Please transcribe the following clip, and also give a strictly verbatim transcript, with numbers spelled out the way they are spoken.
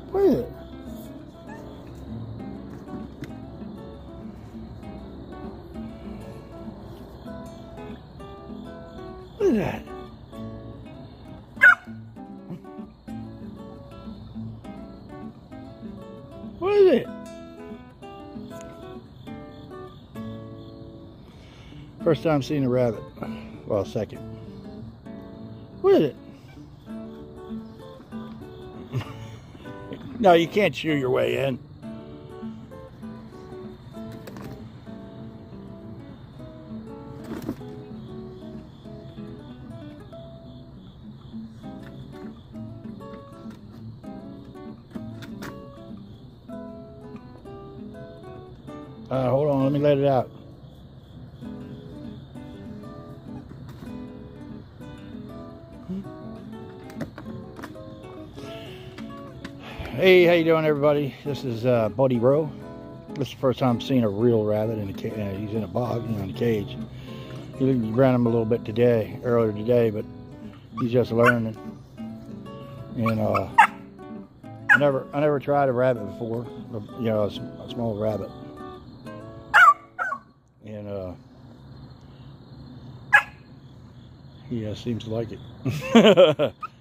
What is it? What is that? What is it? First time seeing a rabbit. Well, second. What is it? No, you can't chew your way in. Uh, hold on, let me let it out. Hey, how you doing, everybody? This is uh, Buddy Bro. This is the first time I'm seeing a real rabbit in a cage. Uh, he's in a bog, you know, in a cage. He ran him a little bit today, earlier today, but he's just learning. And uh, I never, I never tried a rabbit before. You know, a, a small rabbit. And uh, he uh, seems to like it.